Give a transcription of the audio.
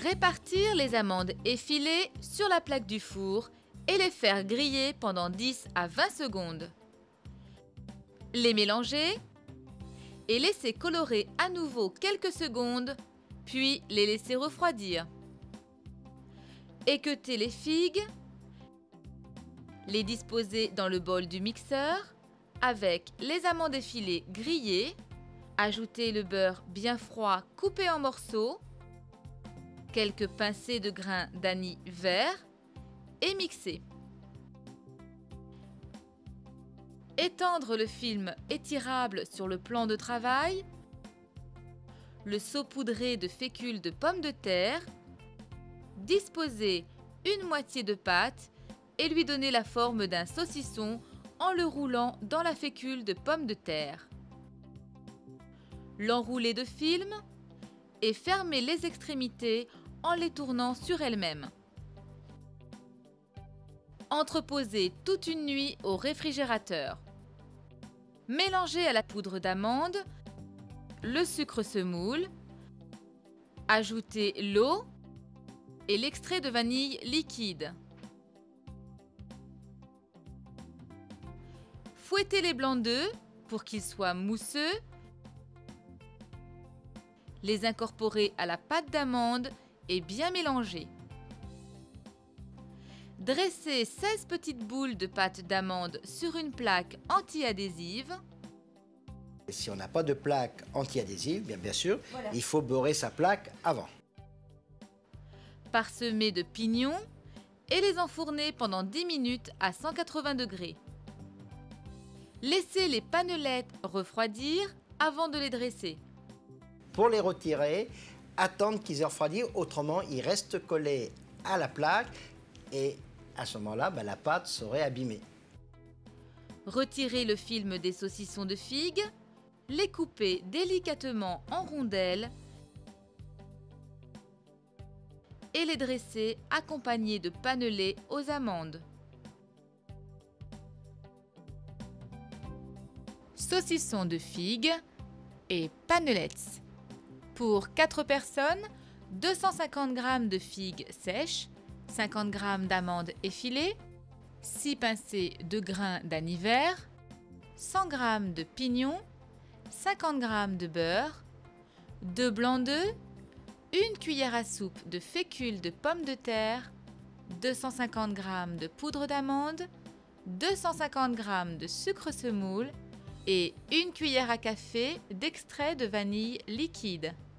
Répartir les amandes effilées sur la plaque du four et les faire griller pendant 10 à 20 secondes. Les mélanger et laisser colorer à nouveau quelques secondes, puis les laisser refroidir. Équeuter les figues, les disposer dans le bol du mixeur avec les amandes effilées grillées, ajouter le beurre bien froid coupé en morceaux, quelques pincées de grains d'anis vert et mixer. Étendre le film étirable sur le plan de travail, le saupoudrer de fécule de pommes de terre, disposer une moitié de pâte et lui donner la forme d'un saucisson en le roulant dans la fécule de pommes de terre. L'enrouler de film et fermer les extrémités en les tournant sur elles-mêmes. Entreposer toute une nuit au réfrigérateur. Mélanger à la poudre d'amande le sucre semoule, ajouter l'eau et l'extrait de vanille liquide. Fouetter les blancs d'œufs pour qu'ils soient mousseux. Les incorporer à la pâte d'amande et bien mélanger. Dresser 16 petites boules de pâte d'amande sur une plaque anti-adhésive. Si on n'a pas de plaque anti-adhésive, bien sûr, Voilà. Il faut beurrer sa plaque avant. Parsemer de pignons et les enfourner pendant 10 minutes à 180 degrés. Laisser les panelettes refroidir avant de les dresser. Pour les retirer, attendre qu'ils aient refroidi, autrement ils restent collés à la plaque et à ce moment-là, la pâte serait abîmée. Retirer le film des saucissons de figues, les couper délicatement en rondelles et les dresser accompagnés de panelés aux amandes. Saucissons de figues et panelettes. Pour 4 personnes, 250 g de figues sèches, 50 g d'amandes effilées, 6 pincées de grains d'anis vert, 100 g de pignons, 50 g de beurre, 2 blancs d'œufs, 1 cuillère à soupe de fécule de pommes de terre, 250 g de poudre d'amande, 250 g de sucre semoule et 1 cuillère à café d'extrait de vanille liquide.